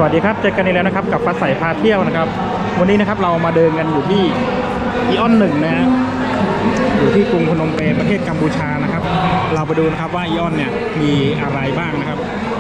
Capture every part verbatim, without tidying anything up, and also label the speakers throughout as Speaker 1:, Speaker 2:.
Speaker 1: วัสดีครับเจอกันอีกแล้วนะครับกับฟ้าใสพาเที่ยวนะครับวันนี้นะครับเรามาเดินกันอยู่ที่อีออนหนึ่งนะฮะอยู่ที่กรุงพนมเปญประเทศกัมพูชานะครับเราไปดูนะครับว่าอีออนเนี่ยมีอะไรบ้างนะครับ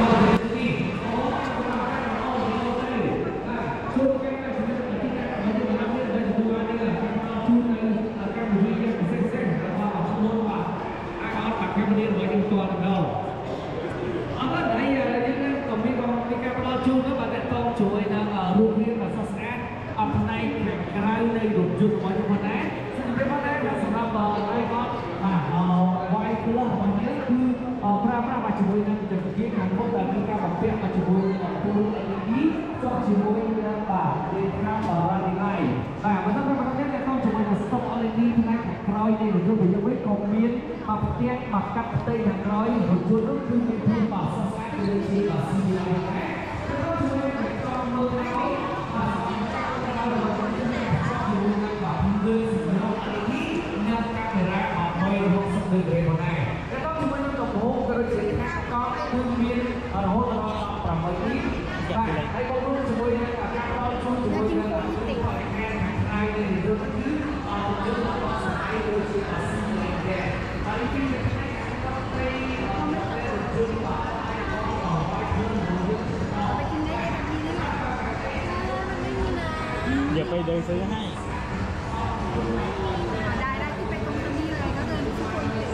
Speaker 2: มาเตี้ยมากัดเตยอย่างร้อยหุ่นจุดก็คือมีพื้นป่าสแต็กเลยสีป่าสีเหลืองแท้แล้วก็ช่วยในกองมือให้มาสีจ้าเราเราจะได้ชอบอยู่ในแบบมือสีเหลืองอะไรนี้เนี่ยการเวลาออกไปรถสักเดือนเดียวได้แล้วก็ช่วยในกระโปรงกระเจี๊ยบข้าวก็คือมีเราเราเราปรับไปนี้ให้เขารู้ช่วยในการเราช่วยช่วยในการช่วยแก้ไขในเรื่องนี้เอาเรื่องของสายโดยสีป่าสีเหลืองแท้
Speaker 1: เดี๋ยวไปเดินซื้อให้
Speaker 3: ได้ได้ที่ไปตรงนี้เลยก็เดินทุกคนเลย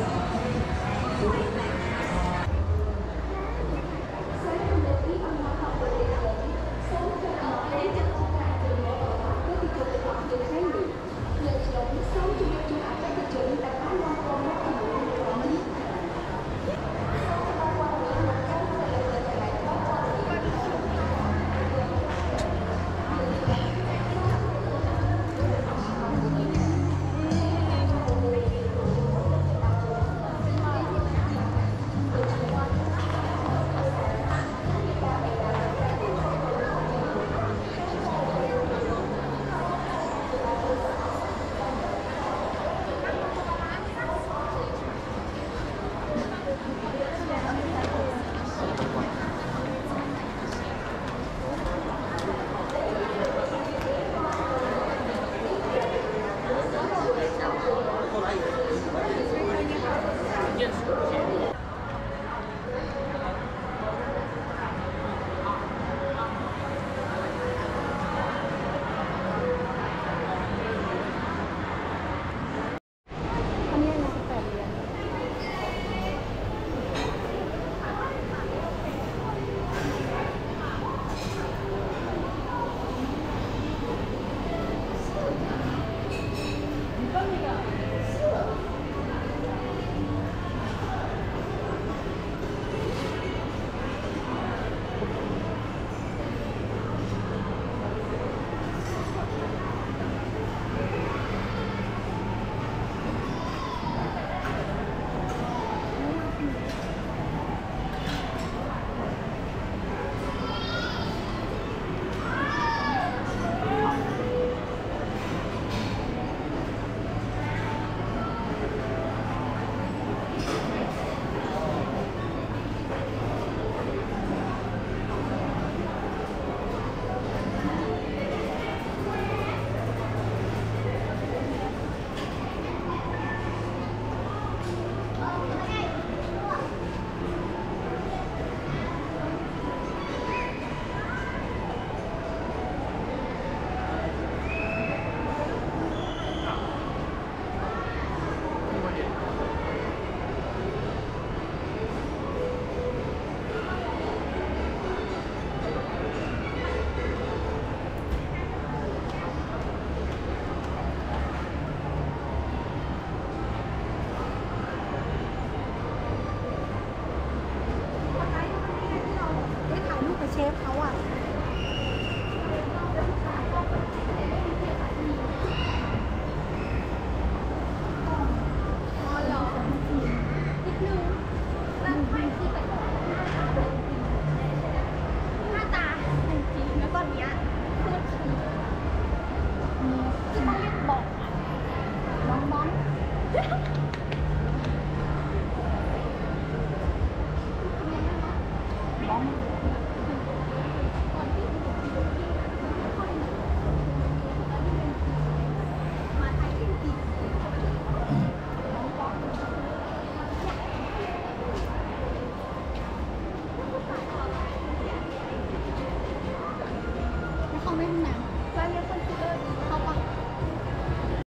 Speaker 3: không biết nào bao nhiêu phân tích ơi không